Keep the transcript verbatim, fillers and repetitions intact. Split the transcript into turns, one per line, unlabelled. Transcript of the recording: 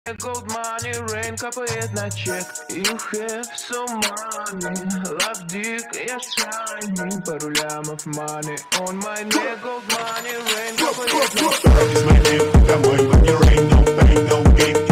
Gold money, rain капает на чек. You have so money, love dick, я shining. Пару лямов money on my neck. Gold money, rain капает на чек.
Is my name, домой, money, rain, no pain, no gain.